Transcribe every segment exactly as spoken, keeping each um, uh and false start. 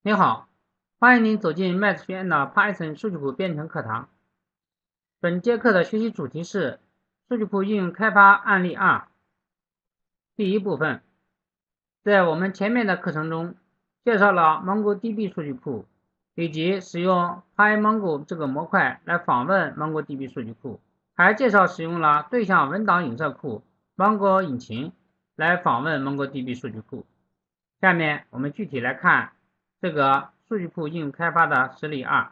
你好，欢迎您走进麦子学院的 Python 数据库编程课堂。本节课的学习主题是数据库应用开发案例二。第一部分，在我们前面的课程中，介绍了 MongoDB 数据库，以及使用 PyMongo 这个模块来访问 MongoDB 数据库，还介绍使用了对象文档影射库 Mongo 引擎来访问 MongoDB 数据库。下面我们具体来看这个数据库应用开发的实例二。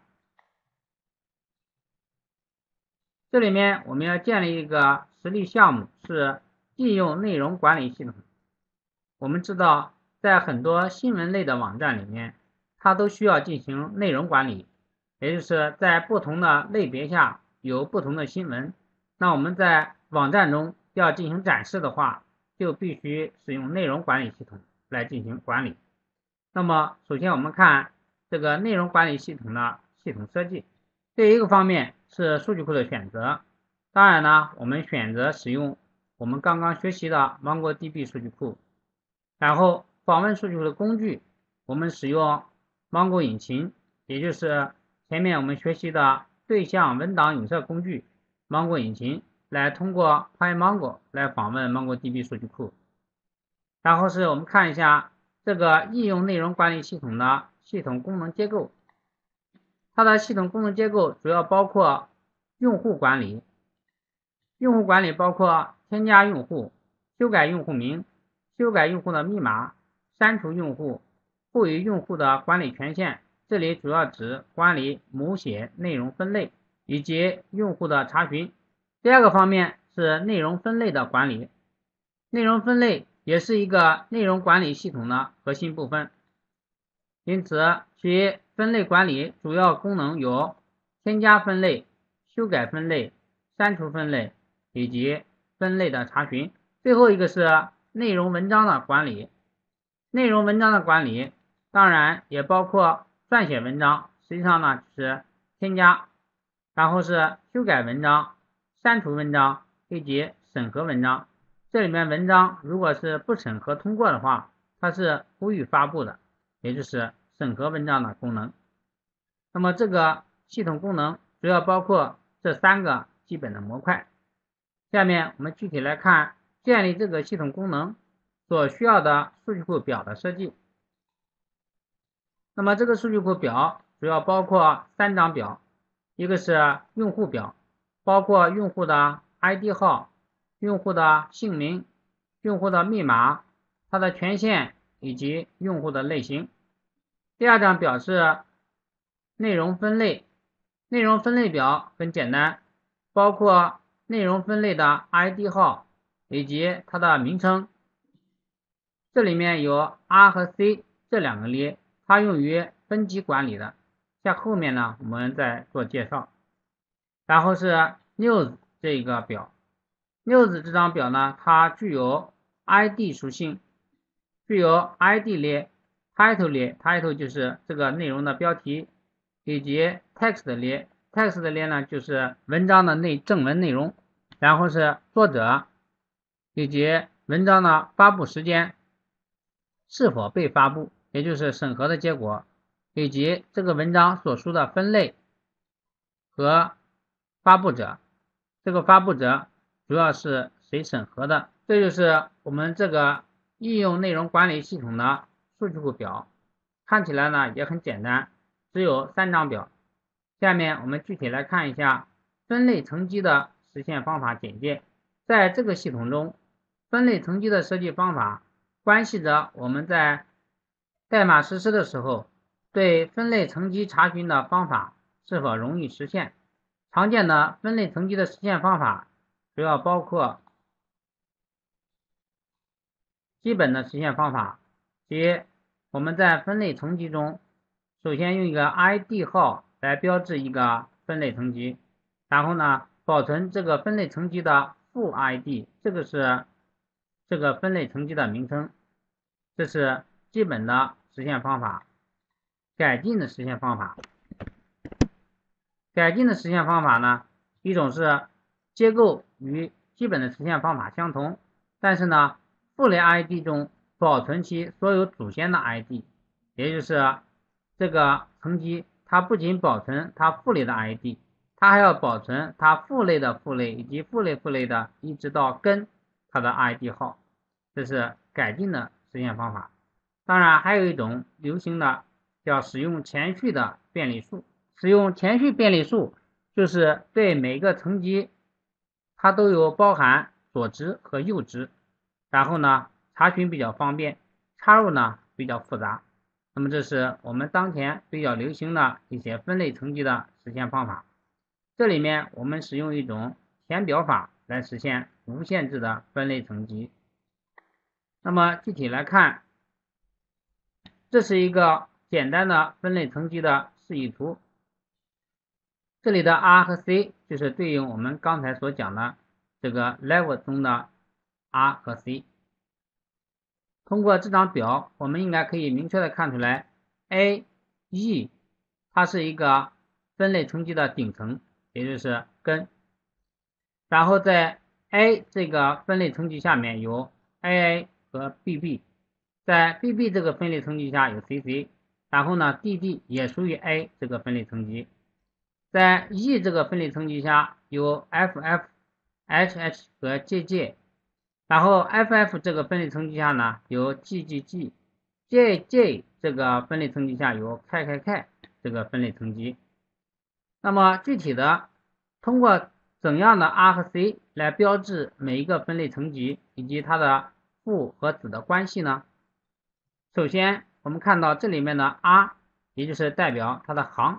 这里面我们要建立一个实例项目，是应用内容管理系统。我们知道，在很多新闻类的网站里面，它都需要进行内容管理，也就是在不同的类别下有不同的新闻。那我们在网站中要进行展示的话，就必须使用内容管理系统来进行管理。那么首先我们看这个内容管理系统的系统设计。第一个方面是数据库的选择，当然呢，我们选择使用我们刚刚学习的 MongoDB 数据库。然后访问数据库的工具，我们使用 Mongo 引擎，也就是前面我们学习的对象文档影射工具 Mongo 引擎，来通过 PyMongo 来访问 MongoDB 数据库。然后是我们看一下这个应用内容管理系统的系统功能结构。它的系统功能结构主要包括用户管理，用户管理包括添加用户、修改用户名、修改用户的密码、删除用户、赋予用户的管理权限，这里主要指管理母写内容分类以及用户的查询。第二个方面是内容分类的管理，内容分类也是一个内容管理系统的核心部分，因此其分类管理主要功能有添加分类、修改分类、删除分类以及分类的查询。最后一个是内容文章的管理，内容文章的管理当然也包括撰写文章，实际上呢是添加，然后是修改文章、删除文章以及审核文章。这里面文章如果是不审核通过的话，它是不予发布的，也就是审核文章的功能。那么这个系统功能主要包括这三个基本的模块。下面我们具体来看建立这个系统功能所需要的数据库表的设计。那么这个数据库表主要包括三张表，一个是用户表，包括用户的 I D 号、用户的姓名、用户的密码、它的权限以及用户的类型。第二张表是内容分类，内容分类表很简单，包括内容分类的 I D 号以及它的名称。这里面有 R 和 C 这两个列，它用于分级管理的，在后面呢我们再做介绍。然后是 News 这个表， News 这张表呢，它具有 I D 属性，具有 I D 列、Title 列 ，Title 就是这个内容的标题，以及 Text 列 ，Text 列呢就是文章的内正文内容，然后是作者，以及文章的发布时间，是否被发布，也就是审核的结果，以及这个文章所属的分类和发布者，这个发布者主要是谁审核的。这就是我们这个应用内容管理系统的数据库表，看起来呢也很简单，只有三张表。下面我们具体来看一下分类层级的实现方法简介。在这个系统中，分类层级的设计方法关系着我们在代码实施的时候对分类层级查询的方法是否容易实现。常见的分类层级的实现方法主要包括基本的实现方法，即我们在分类层级中首先用一个 I D 号来标志一个分类层级，然后呢保存这个分类层级的副 I D， 这个是这个分类层级的名称，这是基本的实现方法。改进的实现方法，改进的实现方法呢，一种是结构与基本的实现方法相同，但是呢副类 I D 中保存其所有祖先的 I D， 也就是这个层级它不仅保存它父类的 I D， 它还要保存它父类的父类以及父类父类的一直到根它的 I D 号，这是改进的实现方法。当然还有一种流行的叫使用前序的便利数，使用前序便利数就是对每个层级它都有包含左值和右值，然后呢查询比较方便，插入呢比较复杂。那么这是我们当前比较流行的一些分类层级的实现方法。这里面我们使用一种填表法来实现无限制的分类层级。那么具体来看，这是一个简单的分类层级的示意图。这里的 R 和 C 就是对应我们刚才所讲的这个 level 中的 R 和 C。通过这张表，我们应该可以明确的看出来 ，A、E 它是一个分类层级的顶层，也就是根。然后在 A 这个分类层级下面有 A A 和 B B， 在 B B 这个分类层级下有 C C， 然后呢 D D 也属于 A 这个分类层级。在 E 这个分类层级下有 F F、H H 和 J J。然后 F F 这个分类层级下呢有 G G G，J J 这个分类层级下有 K K K 这个分类层级。那么具体的通过怎样的 R 和 C 来标志每一个分类层级以及它的父和子的关系呢？首先我们看到这里面的 R 也就是代表它的行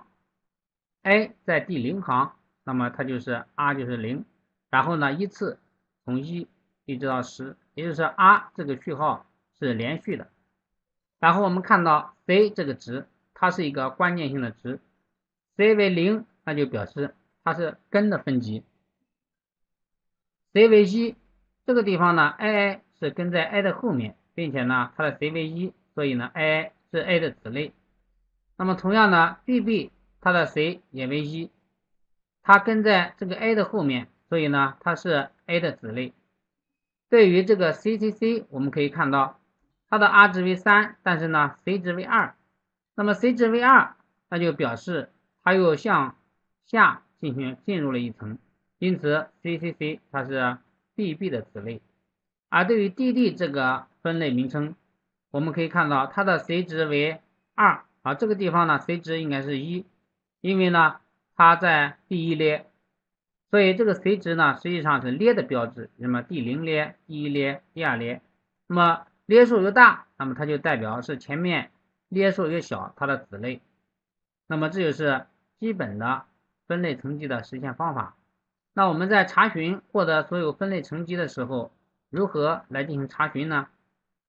A 在第零行，那么它就是 R 就是零，然后呢依次从一一直到十，也就是 R 这个序号是连续的。然后我们看到 C 这个值，它是一个关键性的值 ，C 为零，那就表示它是根的分级。C 为一，这个地方呢 A A 是跟在 A 的后面，并且呢它的 C 为一，所以呢 A A 是 A 的子类。那么同样呢 B B 它的 C 也为一，它跟在这个 A 的后面，所以呢它是 A 的子类。对于这个 C C C 我们可以看到它的 R 值为三，但是呢 C 值为二，那么 C 值为二，那就表示它又向下进行进入了一层，因此 C C C 它是 B B 的子类。而对于 D D 这个分类名称，我们可以看到它的 C 值为二，啊这个地方呢 C 值应该是一，因为呢它在第一列，所以这个 C 值呢实际上是列的标志，那么第零列、第一列、第二列，那么列数越大，那么它就代表是前面列数越小它的子类。那么这就是基本的分类层级的实现方法。那我们在查询获得所有分类层级的时候，如何来进行查询呢？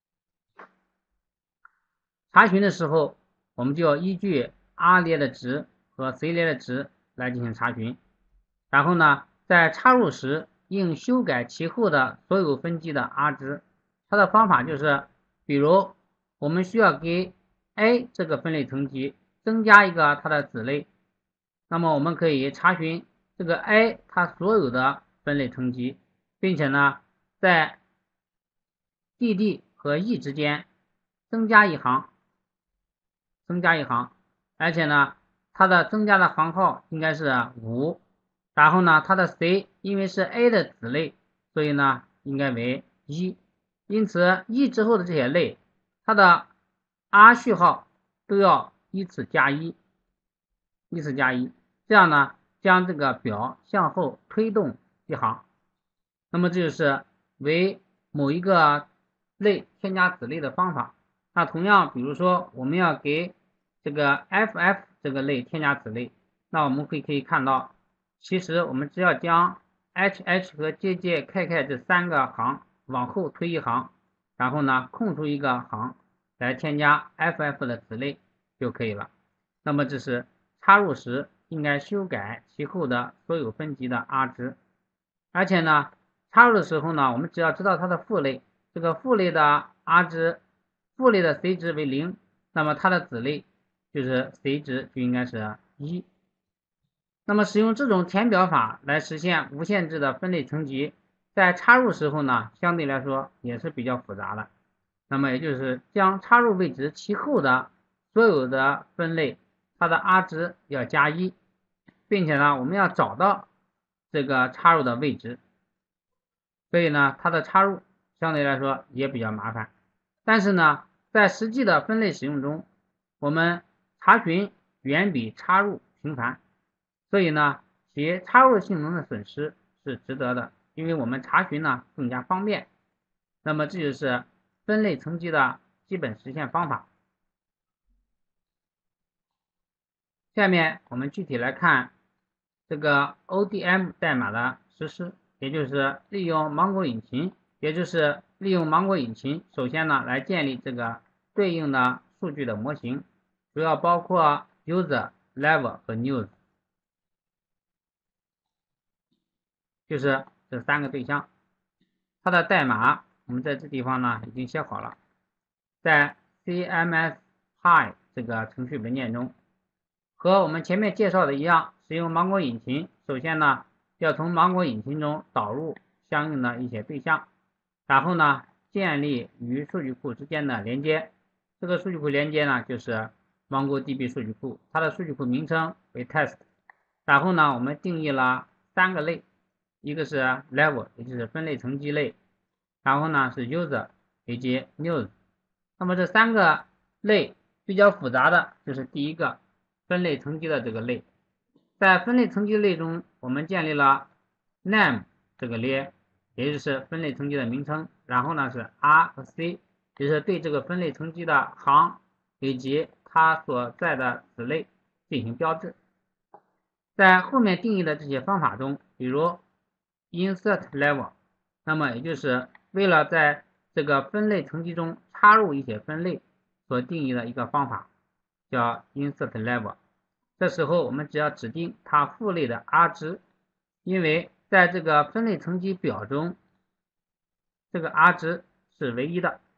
查询的时候，我们就要依据 R 列的值和 C 列的值来进行查询。然后呢，在插入时应修改其后的所有分级的 R 值。它的方法就是，比如我们需要给 A 这个分类层级增加一个它的子类，那么我们可以查询这个 A 它所有的分类层级，并且呢，在 D D 和 E 之间增加一行，增加一行，而且呢，它的增加的行号应该是五。然后呢，它的 C 因为是 A 的子类，所以呢应该为一，因此 E 之后的这些类，它的 R 序号都要依次加一，依次加一，这样呢将这个表向后推动一行。那么这就是为某一个类添加子类的方法。那同样，比如说我们要给这个 F F 这个类添加子类，那我们会可以看到。其实我们只要将 H H 和 J J K K 这三个行往后推一行，然后呢空出一个行来添加 F F 的子类就可以了。那么这是插入时应该修改其后的所有分级的 R 值。而且呢插入的时候呢，我们只要知道它的父类，这个父类的 R 值，父类的 C 值为零，那么它的子类就是 C 值就应该是一。那么使用这种填表法来实现无限制的分类层级，在插入时候呢，相对来说也是比较复杂的。那么也就是将插入位置其后的所有的分类它的 R 值要加一，并且呢我们要找到这个插入的位置，所以呢它的插入相对来说也比较麻烦。但是呢在实际的分类使用中，我们查询远比插入频繁，所以呢其插入性能的损失是值得的，因为我们查询呢更加方便。那么这就是分类层级的基本实现方法。下面我们具体来看这个 O D M 代码的实施，也就是利用芒果引擎，也就是利用芒果引擎，首先呢来建立这个对应的数据的模型，主要包括 user、level 和 news， 就是这三个对象。它的代码我们在这地方呢已经写好了，在 C M S Pi 这个程序文件中。和我们前面介绍的一样，使用芒果引擎，首先呢要从芒果引擎中导入相应的一些对象，然后呢建立与数据库之间的连接。这个数据库连接呢就是 MongoDB 数据库，它的数据库名称为 test。然后呢我们定义了三个类，一个是 level， 也就是分类层级类，然后呢是 user 以及 news。那么这三个类比较复杂的就是第一个分类层级的这个类。在分类层级类中，我们建立了 name 这个列，也就是分类层级的名称，然后呢是 R 和 C， 就是对这个分类层级的行以及它所在的子类进行标志。在后面定义的这些方法中，比如 insert level， 那么也就是为了在这个分类层级中插入一些分类所定义的一个方法，叫 insert level。这时候我们只要指定它父类的 R 值，因为在这个分类层级表中，这个 R 值是唯一的。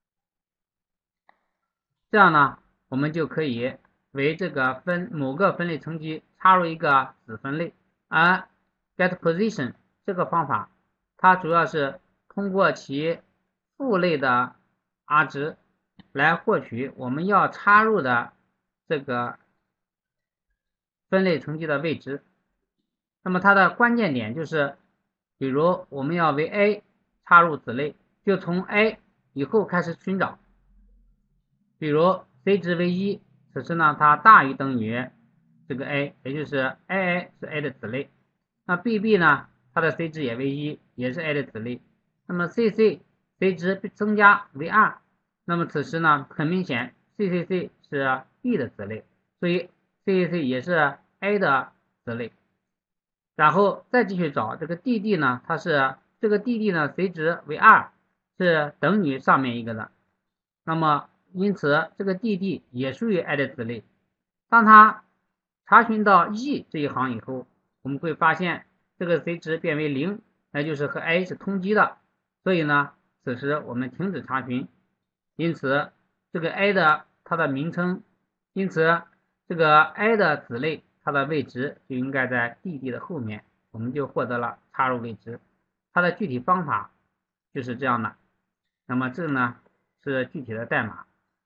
这样呢，我们就可以为这个分某个分类层级插入一个子分类。而 getPosition 这个方法，它主要是通过其父类的 R 值来获取我们要插入的这个分类层级的位置。那么它的关键点就是，比如我们要为 A 插入子类，就从 A 以后开始寻找。比如 C 值为一，此时呢它大于等于这个 A， 也就是 A A 是 A 的子类。那 B B 呢，它的 C 值也为一，也是 A 的子类。那么 C C C 值增加为二，那么此时呢很明显 C C C 是 B 的子类，所以 C C C 也是 A 的子类。然后再继续找这个 D D 呢，它是这个 D D 呢 C 值为二，是等于上面一个的。那么因此这个 D D 也属于 A 的子类。当它查询到 E 这一行以后，我们会发现这个 C 值变为零，那就是和 A 是同级的，所以呢此时我们停止查询。因此这个 A 的它的名称，因此这个 A 的子类它的位置就应该在 D D 的后面，我们就获得了插入位置。它的具体方法就是这样的。那么这呢是具体的代码。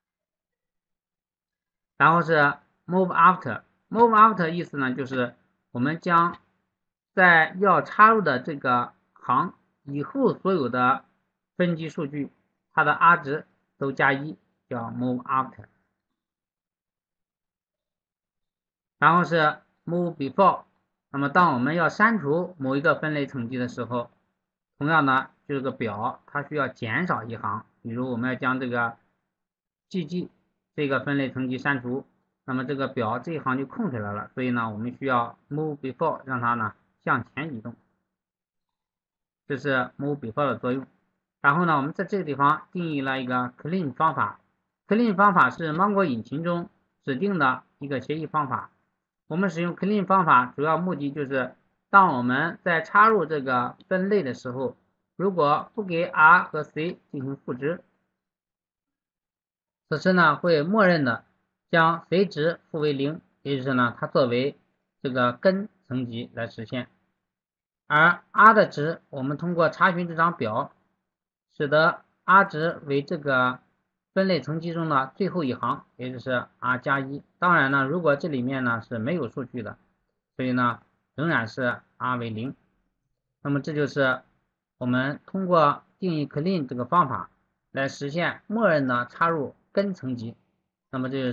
然后是 move after，move after 意思呢就是我们将在要插入的这个行以后所有的分级数据，它的 R 值都加一，叫 move after。然后是 move before， 那么当我们要删除某一个分类层级的时候，同样呢这个表它需要减少一行，比如我们要将这个 G G 这个分类层级删除，那么这个表这一行就空出来了，所以呢我们需要 move before 让它呢向前移动，这是 move before 的作用。然后呢我们在这个地方定义了一个 clean 方法， clean 方法是芒果引擎中指定的一个协议方法。我们使用 clean 方法主要目的就是当我们在插入这个分类的时候，如果不给 R 和 C 进行赋值，此时呢会默认的将 C 值赋为零，也就是呢它作为这个根层级来实现。而 R 的值我们通过查询这张表，使得 R 值为这个分类层级中的最后一行，也就是 R 加一。当然呢，如果这里面呢是没有数据的，所以呢仍然是 R 为零。那么这就是我们通过定义 clean 这个方法来实现默认的插入根层级。那么这就是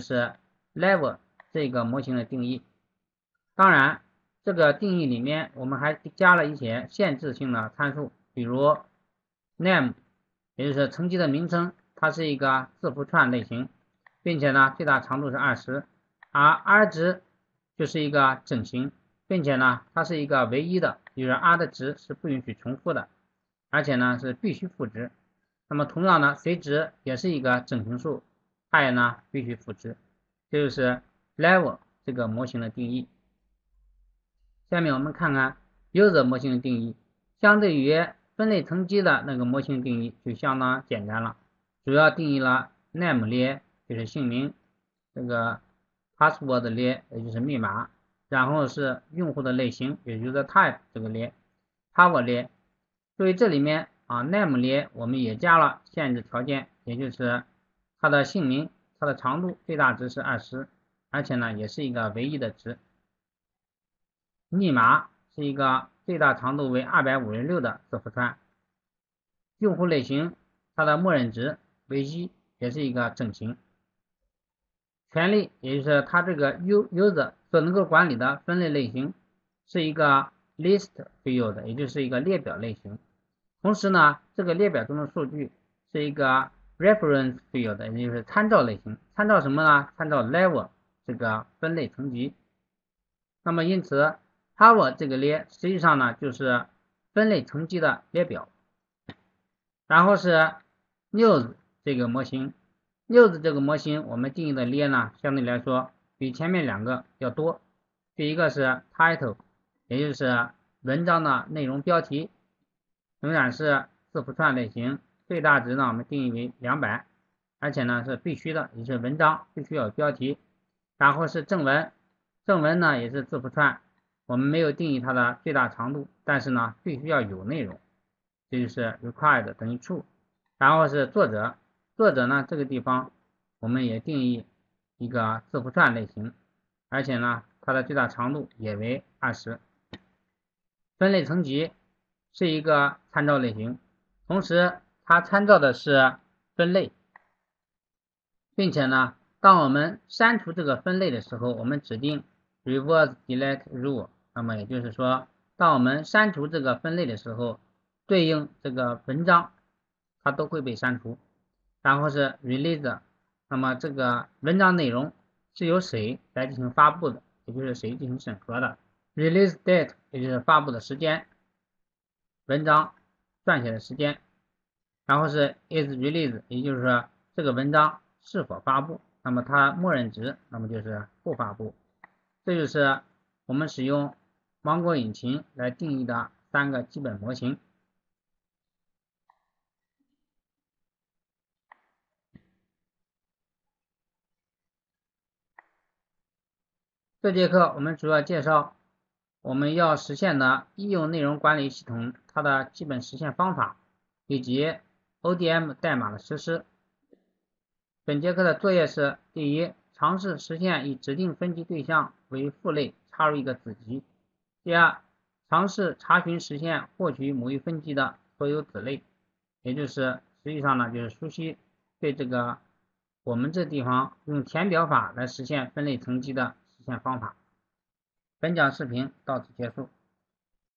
level 这个模型的定义。当然，这个定义里面我们还加了一些限制性的参数，比如 name， 也就是层级的名称，它是一个字符串类型，并且呢最大长度是二十，而 R 值就是一个整形，并且呢它是一个唯一的，就是 R 的值是不允许重复的，而且呢是必须赋值。那么同样呢 C 值也是一个整形数，它也呢必须赋值。这就是 level 这个模型的定义。下面我们看看 user 模型的定义，相对于分类层级的那个模型定义就相当简单了，主要定义了 name 列，就是姓名，这个 password 列，也就是密码，然后是用户的类型，也就是 type 这个列 power 列。所以这里面啊 name 列我们也加了限制条件，也就是它的姓名，它的长度最大值是二十，而且呢也是一个唯一的值。密码是一个最大长度为二百五十六的字符串。用户类型它的默认值为一，也是一个整形。权利也就是它这个 user 所能够管理的分类类型是一个 list field， 也就是一个列表类型。同时呢，这个列表中的数据是一个 reference field， 也就是参照类型。参照什么呢？参照 level 这个分类层级。那么因此 power 这个列实际上呢就是分类层级的列表。然后是 news 这个模型 ，news 这个模型我们定义的列呢相对来说比前面两个要多。第一个是 title， 也就是文章的内容标题，仍然是字符串类型，最大值呢我们定义为两百，而且呢是必须的，也是文章必须要有标题。然后是正文，正文呢也是字符串，我们没有定义它的最大长度，但是呢必须要有内容，这就是 required 等于 true。然后是作者，作者呢这个地方我们也定义一个字符串类型，而且呢它的最大长度也为二十。分类层级是一个参照类型，同时它参照的是分类，并且呢当我们删除这个分类的时候，我们指定 reverse delete rule， 那么也就是说当我们删除这个分类的时候，对应这个文章它都会被删除。然后是 release， 那么这个文章内容是由谁来进行发布的，也就是谁进行审核的。release date 也就是发布的时间，文章撰写的时间。然后是 is released， 也就是说这个文章是否发布，那么它默认值那么就是不发布。这就是我们使用芒果引擎来定义的三个基本模型。这节课我们主要介绍我们要实现的应用内容管理系统它的基本实现方法，以及 O D M 代码的实施。本节课的作业是：第一，尝试实现以指定分级对象为父类插入一个子集；第二，尝试查询实现获取某一分级的所有子类，也就是实际上呢就是熟悉对这个我们这地方用填表法来实现分类层级的实现方法。本讲视频到此结束。